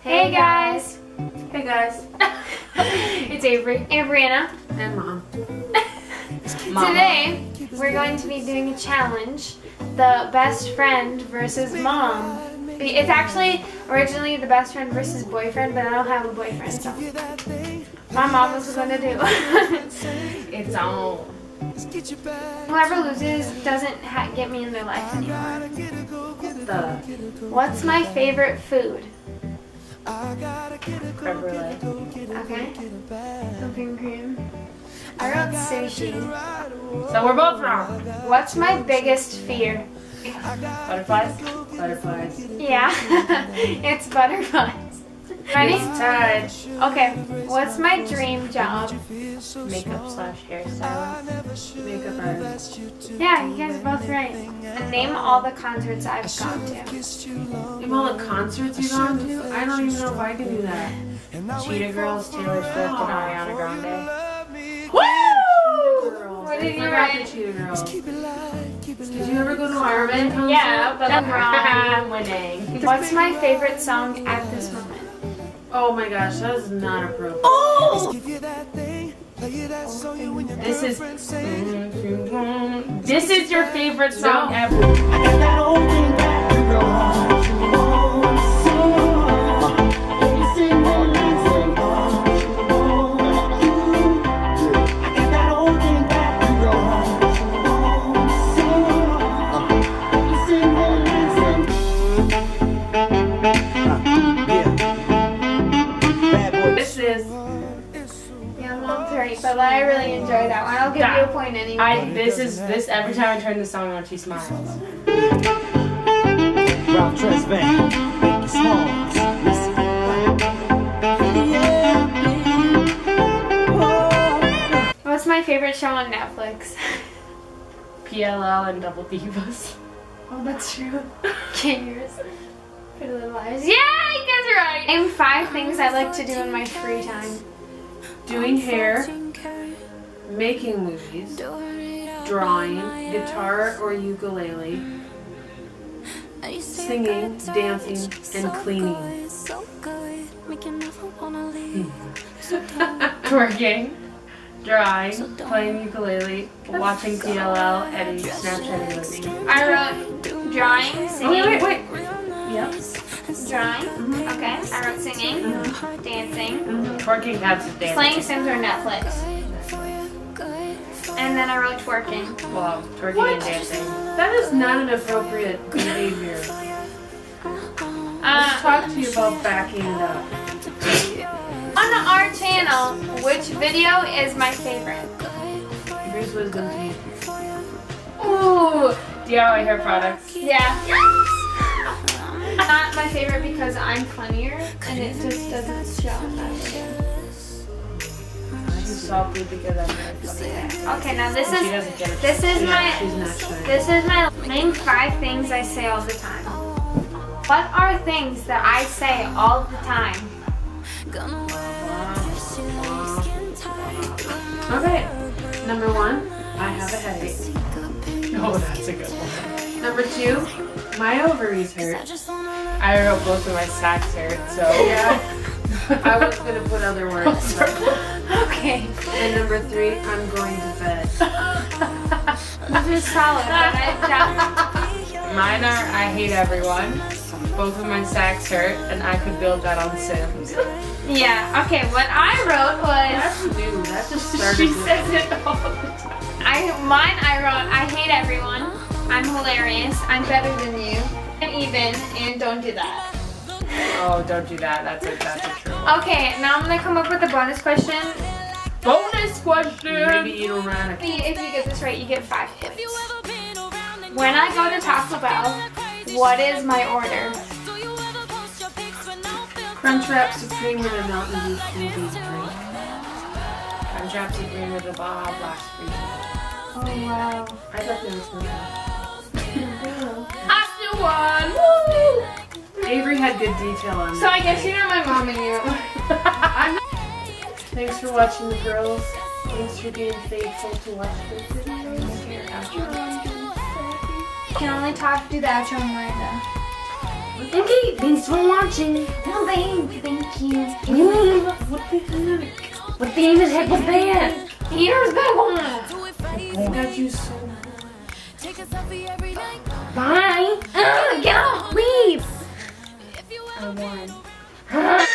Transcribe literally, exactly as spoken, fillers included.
Hey guys! Hey guys. It's Avery and Brianna. And Mom. Today, we're going to be doing a challenge. The best friend versus mom. It's actually originally the best friend versus boyfriend, but I don't have a boyfriend, so my mom was going to do. It's on. Whoever loses doesn't ha get me in their life anymore. The What's my favorite food? creme brulee. Okay. Whipping cream. I wrote sushi. So we're both wrong. What's my biggest fear? Butterflies? Butterflies. Yeah, it's butterflies. Ready? It's tied. Okay, what's my dream job? Makeup slash hairstylist. Makeup artist. Yeah, you guys are both right. And name all the concerts I've gone to. Name all the concerts you've gone to? I don't even know if I can do that. Cheetah Girls, Taylor Swift, and Ariana Grande. Woo! Girls. What did I you forgot write? the Cheetah Girls. Did you ever go to Carmen concert? Yeah, but I'm wrong. I'm winning. What's my favorite song at this moment? Oh my gosh, that is not appropriate. Oh! This is This is your favorite song ever. But I really enjoy that one. I'll give you a point anyway. I this is this every time I turn the song on, she smiles. What's my favorite show on Netflix? P L L and Double Divas. Oh, that's true. Okay, yours. Pretty Little Liars. Yeah, you guys are right. Name five things I like to do in my free time. Doing hair, making movies, drawing, guitar or ukulele, singing, dancing, and cleaning. Twerking, drawing, playing ukulele, watching P L L, and Snapchatting with me. I wrote drawing, singing. Wait, wait, wait. Yep. Drawing. Mm-hmm. Okay. I wrote singing, mm-hmm. dancing, mm-hmm. Twerking counts as dancing. Playing Sims or Netflix. And then I wrote twerking. Wow, twerking what? And dancing. That is not an appropriate behavior. Uh, Let's talk to you about backing it up. On our channel, which video is my favorite? Here's wisdom teeth. Ooh. D I Y hair products. Yeah. Not my favorite because I'm funnier and it just doesn't show that way. She's salty because I'm very funny. Okay, now this and is she doesn't get it. this is yeah, my she's not shy. this is my name five things I say all the time. What are things that I say all the time? Okay. Number one, I have a headache. Oh, that's a good one. Number two, my ovaries hurt. I wrote both of my sacks hurt, so yeah. I was gonna put other words. Okay. And number three, I'm going to bed. This is solid, but I Mine are I hate everyone. Both of my sacks hurt, and I could build that on Sims. Yeah. Okay. What I wrote was. That's new. That just started. She says it all the time. I mine. I wrote I hate everyone. I'm hilarious. I'm better than you. And even. And don't do that. Oh, don't do that. That's a that's a true one. Okay. Now I'm gonna come up with a bonus question. Bonus question. Maybe you don't run it. If you get this right, you get five points. When I go to Taco Bell, what is my order? Crunchwrap Supreme with a Mountain Dew cool beef drink. Crunchwrap Supreme with a Baja Blast free. Oh wow. I thought there was no I still won! Woo! Avery had good detail on that. So I guess you're not my mom and you. I'm Thanks for watching the girls. Thanks for being faithful to watch the videos. Here, outro. You can only talk, do the outro right now. Okay, thanks for watching. No, thank, thank you. Leave. What the heck? What the even heck was that? Here's the one. I got you so Bye. Uh, get off, leave. I won. Huh?